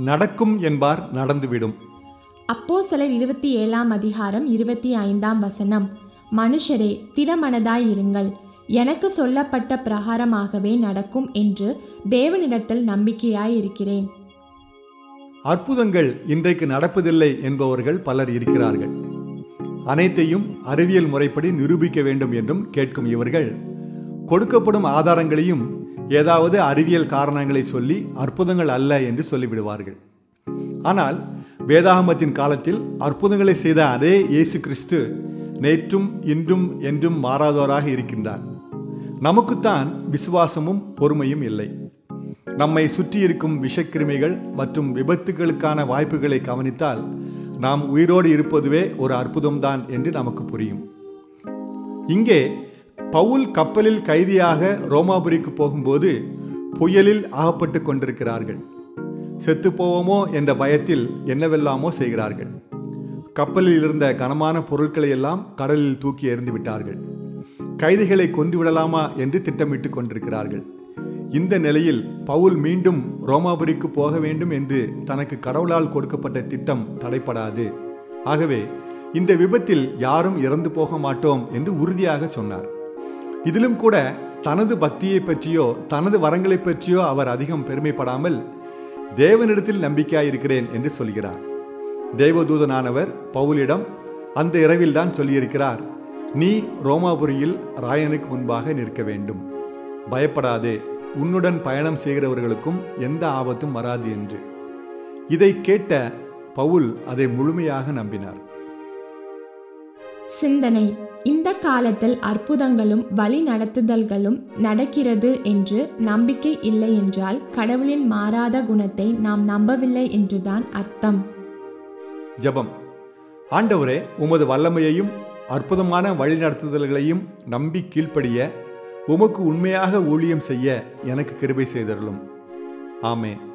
நடக்கும் என்பார் நடந்துவிடும். அப்போஸ்தலர் 27:25 மனுஷரே, திடமனதாயிருங்கள், எனக்கு சொல்லப்பட்ட பிரகாரமாகவே நடக்கும் என்று தேவனிடத்தில் நம்பிக்கையாயிருக்கிறேன். அற்புதங்கள் இன்றைக்கு நடப்பதில்லை என்பவர்கள் பலர் இருக்கிறார்கள். அனைத்தையும் அறிவியல் முறைப்படி நிரூபிக்க வேண்டும் என்றும் கேட்கும் இவர்கள் கொடுக்கப்படும் ஆதாரங்களையும் ஏதாவது அறிவியல் காரணங்களை சொல்லி அற்புதங்கள் அல்ல என்று சொல்லிவிடுவார்கள். ஆனால் வேதாகமத்தின் காலத்தில் அற்புதங்களை செய்த அதே இயேசு கிறிஸ்து நேற்றும் இன்றும் என்றும் மாறாதவராக இருக்கின்றார். நமக்குத்தான் விசுவாசமும் பொறுமையும் இல்லை. நம்மை சுற்றி இருக்கும் விஷக்கிருமிகள் மற்றும் விபத்துகளுக்கான வாய்ப்புகளை கவனித்தால் நாம் உயிரோடு இருப்பதுவே ஒரு அற்புதம்தான் என்று நமக்கு புரியும். இங்கே பவுல் கப்பலில் கைதியாக ரோமாபுரிக்கு போகும்போது புயலில் அகப்பட்டு கொண்டிருக்கிறார்கள். செத்து போவோமோ என்ற பயத்தில் என்னவெல்லாமோ செய்கிறார்கள். கப்பலில் இருந்த கனமான பொருட்களை எல்லாம் கடலில் தூக்கி எறிந்து விட்டார்கள். கைதிகளை கொன்று விடலாமா என்று திட்டமிட்டு கொண்டிருக்கிறார்கள். இந்த நிலையில் பவுல் மீண்டும் ரோமாபுரிக்கு போக வேண்டும் என்று தனக்கு கடவுளால் கொடுக்கப்பட்ட திட்டம் தடைப்படாது. ஆகவே இந்த விபத்தில் யாரும் இறந்து போக மாட்டோம் என்று உறுதியாக சொன்னார். இதிலும் கூட தனது பக்தியை பற்றியோ தனது வரங்களை பற்றியோ அவர் அதிகம் பெருமைப்படாமல் தேவனிடத்தில் நம்பிக்கையாயிருக்கிறேன் என்று சொல்கிறார். தேவதூதனானவர் பவுலிடம் அந்த இரவில்தான் சொல்லியிருக்கிறார், நீ ரோமாபுரியில் ராயனுக்கு முன்பாக நிற்க வேண்டும், பயப்படாதே, உன்னுடன் பயணம் செய்கிறவர்களுக்கும் எந்த ஆபத்தும் வராது என்று. இதை கேட்ட பவுல் அதை முழுமையாக நம்பினார். சிந்தனை: இந்த காலத்தில் அற்புதங்களும் வழி நடத்துதல்களும் நடக்கிறது என்று நம்பிக்கை இல்லை என்றால் கடவுளின் மாறாத குணத்தை நாம் நம்பவில்லை என்றுதான் அர்த்தம். ஜெபம். ஆண்டவரே, உமது வல்லமையையும் அற்புதமான வழிநடத்துதல்களையும் நம்பி கீழ்ப்படிய உமக்கு உண்மையாக ஊழியம் செய்ய எனக்கு கிருபை செய்தருளும். ஆமென்.